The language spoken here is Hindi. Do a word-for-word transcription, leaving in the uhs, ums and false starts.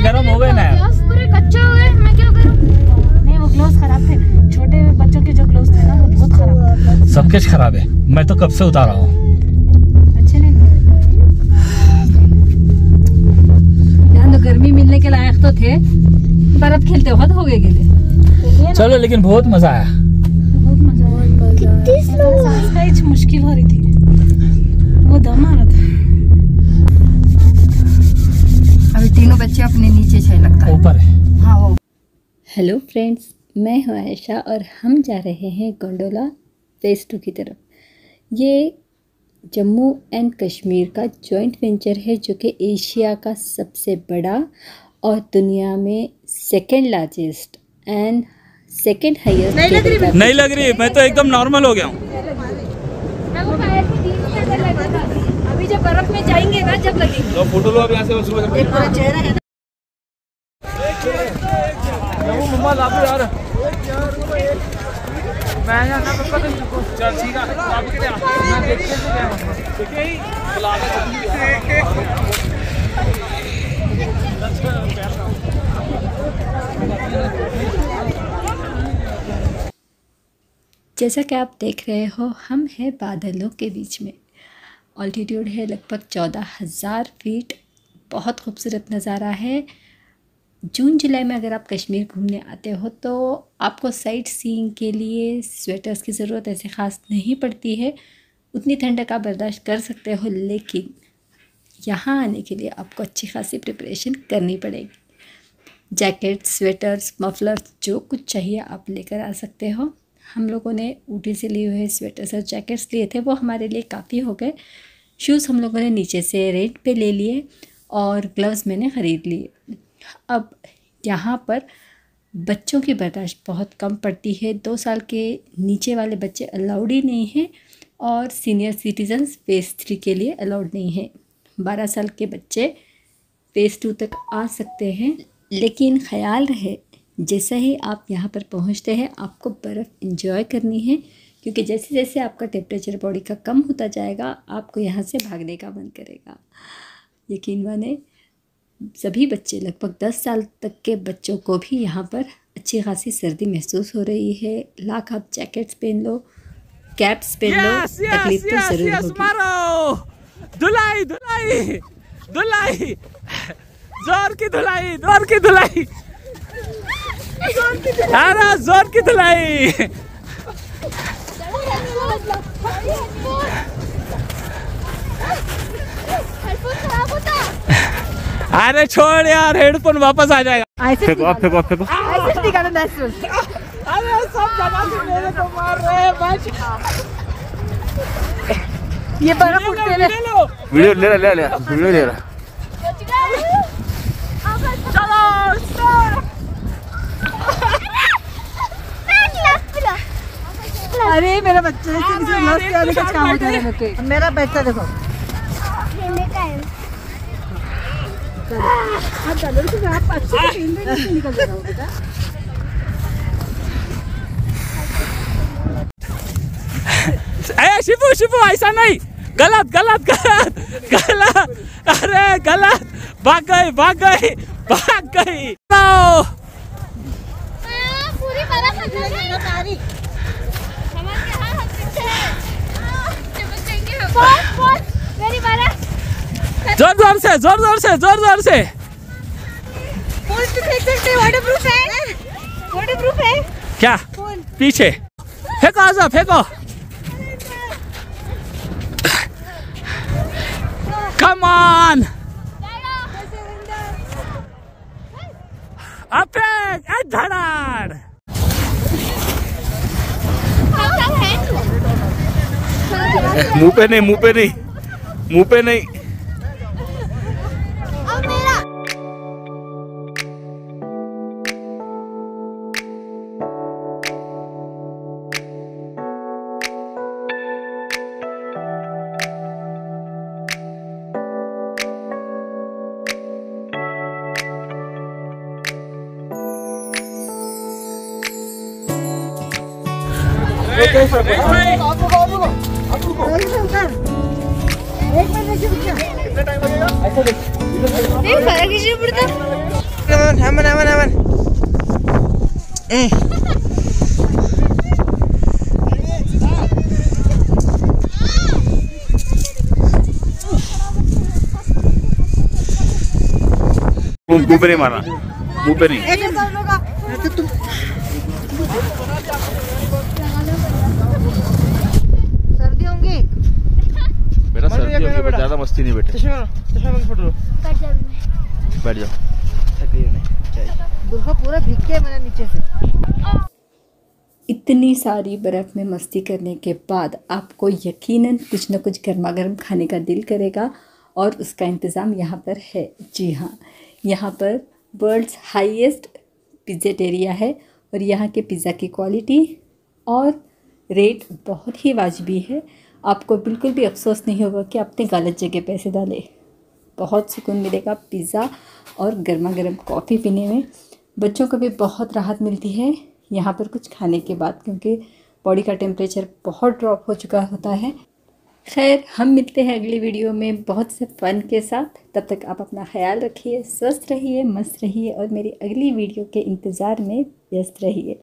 गर्म हो गए ना यार, पूरे कच्चे हो गए, मैं क्या करूं? नहीं वो ग्लोव्स खराब थे, छोटे बच्चों के जो ग्लोव्स थे ना वो बहुत खराब थे। सब कुछ खराब है, मैं तो कब से उतार रहा हूँ। अच्छे नहीं यार, तो गर्मी मिलने के लायक तो थे, बर्फ खेलते वक्त हो गए गिले। चलो लेकिन बहुत मजा आया, बहुत मजा आया, सांस का ही मुश्किल हो रही थी, वो दम आ रहा था। अभी तीनों बच्चे अपने नीचे से लगता है ऊपर है। हाँ वो। हेलो फ्रेंड्स, मैं हूँ आयशा और हम जा रहे हैं गोंडोला फेज टू की तरफ। ये जम्मू एंड कश्मीर का जॉइंट वेंचर है जो कि एशिया का सबसे बड़ा और दुनिया में second largest and second highest. नहीं लग रही, मैं तो एकदम नॉर्मल हो गया हूँ। अभी जब बर्फ में जाएंगे ना जब लगेगी। तो फोटो लो अब यहाँ से, उसमें पूरा चेहरा है। मम्मा ला दो यार, मैं यहाँ ना पक्का तो चल ठीक है, आपके लिए मैं देख के गया हूँ, ठीक है बुला जैसा कि आप देख रहे हो, हम हैं बादलों के बीच में। ऑल्टीट्यूड है लगभग चौदह हज़ार फीट। बहुत खूबसूरत नज़ारा है। जून जुलाई में अगर आप कश्मीर घूमने आते हो तो आपको साइट सीइंग के लिए स्वेटर्स की ज़रूरत ऐसे ख़ास नहीं पड़ती है, उतनी ठंडक आप बर्दाश्त कर सकते हो, लेकिन यहाँ आने के लिए आपको अच्छी खासी प्रिपरेशन करनी पड़ेगी। जैकेट, स्वेटर्स, मफलर्स, जो कुछ चाहिए आप लेकर आ सकते हो। हम लोगों ने ऊटी से लिए हुए स्वेटर्स और जैकेट्स लिए थे, वो हमारे लिए काफ़ी हो गए। शूज़ हम लोगों ने नीचे से रेंट पे ले लिए और ग्लव्स मैंने ख़रीद लिए। अब यहाँ पर बच्चों की बर्दाश्त बहुत कम पड़ती है। दो साल के नीचे वाले बच्चे अलाउड ही नहीं हैं और सीनियर सिटीजन्स फेज़ थ्री के लिए अलाउड नहीं है। बारह साल के बच्चे फेज़ टू तक आ सकते हैं, लेकिन ख्याल रहे जैसे ही आप यहाँ पर पहुँचते हैं आपको बर्फ़ इंजॉय करनी है, क्योंकि जैसे जैसे आपका टेम्परेचर बॉडी का कम होता जाएगा आपको यहाँ से भागने का मन करेगा। यकीन माने सभी बच्चे, लगभग दस साल तक के बच्चों को भी यहाँ पर अच्छी खासी सर्दी महसूस हो रही है। लाख आप जैकेट्स पहन लो, कैप्स पहन लो, तकलीफ तो जरूर होगी। धुलाई धुलाई धुलाई, जोर की धुलाई, जोर की धुलाई, अरे जोर की धुलाई। अरे छोड़ यार, हेडफोन वापस आ जाएगा। फेंको फेंको फेंको। अरे सब जगह से मेरे को मार रहे हैं बच। ये बर्फ उठते ले वीडियो ले ले ले वीडियो ले रहा। अरे मेरा बच्चा ऐसे किसी लॉस के आने का काम हो जाएगा मेरे को। मेरा बच्चा देखो आप चलो तो आप अच्छे से तीन दिन से निकल जाओ बेटा। ए शिपू शिपू ऐसा नहीं, गलत गलत गलत गलत, अरे गलत, भाग गई भाग गई भाग गई। पूरी बर्फ अंदर है तारी। समझ के हां हम पीछे चिपक जाएंगे। बहुत बहुत मेरी बर्फ। जोर जोर से जोर जोर से जोर जोर से। फोन तो देख सकते हैं, वाटरप्रूफ है, वाटरप्रूफ है क्या? पीछे फेंको, आजा फेंको। कम ऑन, अब फेंक, ए धड़ाड़। मुंह पे नहीं, मुंह पे नहीं, मुंह पे नहीं। कितना टाइम लगेगा? ऐसा देख, फर्क नहीं पड़ता। aman, aman, aman, aman. Eh. मुंह पे नहीं मारना, मुंह पे नहीं। सर्दी होंगी बेटा, सर्दी होगी, पर ज्यादा मस्ती नहीं बेटे। बैठ जाओ। दुल्हा पूरा भीग के मैंने नीचे से। इतनी सारी बर्फ़ में मस्ती करने के बाद आपको यकीनन कुछ न कुछ गर्मा गर्म खाने का दिल करेगा, और उसका इंतज़ाम यहाँ पर है। जी हाँ, यहाँ पर वर्ल्ड्स हाईएस्ट पिज़्ज़ेटेरिया है, और यहाँ के पिज़्ज़ा की क्वालिटी और रेट बहुत ही वाजिबी है। आपको बिल्कुल भी अफसोस नहीं होगा कि आपने गलत जगह पैसे डाले। बहुत सुकून मिलेगा पिज़्ज़ा और गर्मा गर्म कॉफ़ी पीने में। बच्चों को भी बहुत राहत मिलती है यहाँ पर कुछ खाने के बाद, क्योंकि बॉडी का टेम्परेचर बहुत ड्रॉप हो चुका होता है। खैर, हम मिलते हैं अगली वीडियो में बहुत से फ़न के साथ। तब तक आप अपना ख्याल रखिए, स्वस्थ रहिए, मस्त रहिए, और मेरी अगली वीडियो के इंतज़ार में व्यस्त रहिए।